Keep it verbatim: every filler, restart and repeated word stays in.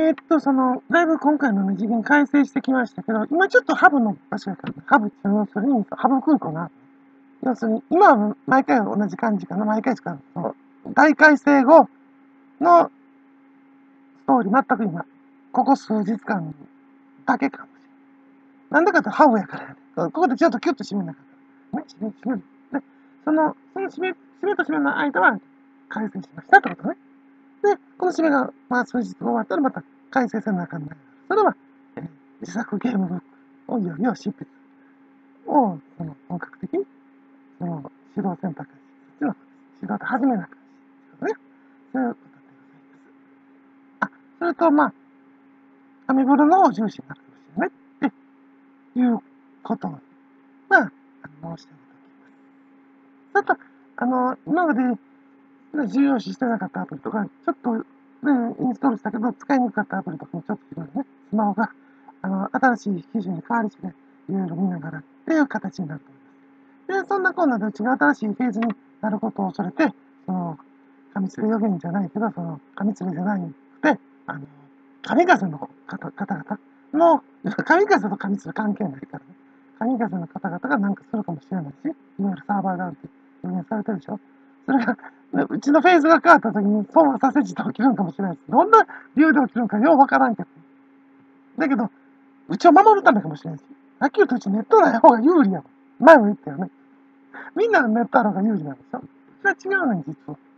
えーっと、その、だいぶ今回のね、次元改正してきましたけど、今ちょっとハブの場所やから、ハブって要するに、ハブ空港が、要するに、今は毎回同じ感じかな、毎回しか、その大改正後のストーリー、全く今、ここ数日間だけかもしれない。なんでかってハブやからやね。ここでちょっとキュッと締めなかった。ね、締め、締める。で、その、その締め、締めと締めの間は改正しましたってことね。で、この締めが、まあ、数日終わったらまた改正せなあかんない。それは、えー自作ゲームブックをいよいよ執筆を、その、本格的に、その、指導選択肢、そっちの指導で始めなあかんし、ね。そういうことでございます。あ、それと、まあ、紙風呂の方重視になってほしいね。っていうことを、まあ、あの、申し上げておきます。それと、あの、今まで、重要視してなかったアプリとか、ちょっと、ね、インストールしたけど、使いにくかったアプリとかもちょっといろいろね、スマホが、あの、新しい機種に変わり次第、いろいろ見ながらっていう形になると思います。で、そんなこんなでうちが新しいフェーズになることを恐れて、その、紙連れ予言じゃないけど、その、紙連れじゃなくて、あの、神風の方方々の、神風と紙連れ関係ないからね。神風の方々がなんかするかもしれないし、いわゆるサーバーがあるって予言されてるでしょ。それが、うちのフェーズが変わった時に損はさせじと起きるんかもしれないです。どんな理由で起きるんかようわからんけど。だけど、うちを守るためかもしれないし。はっきり言うとうちネットない方が有利やもん。前も言ったよね。みんなネットある方が有利なんでしょ。それは違うねん、実は。